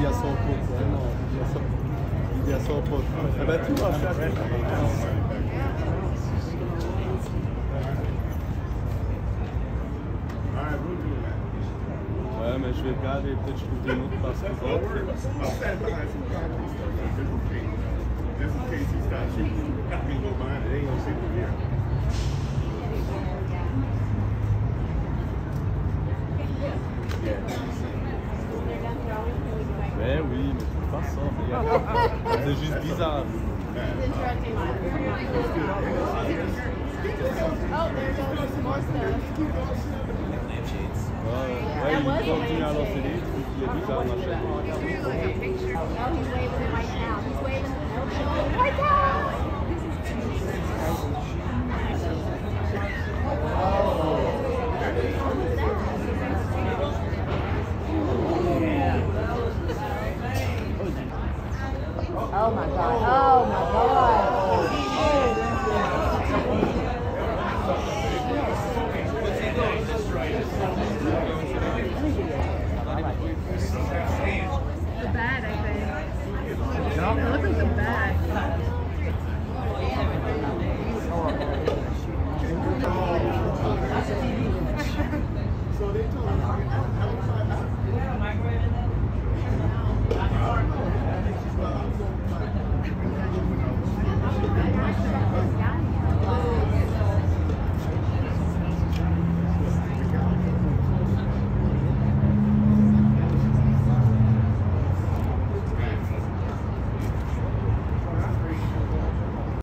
a son pote, vraiment. Il y a son pote. Eh ben, tu vas faire. Ouais, mais je vais regarder, peut-être je trouve des autres parce que ben oui, mais tu pas ça. C'est juste bizarre. Ouais, il continue à lancer des trucs, il est bizarre, machin. Oh my God, oh my God.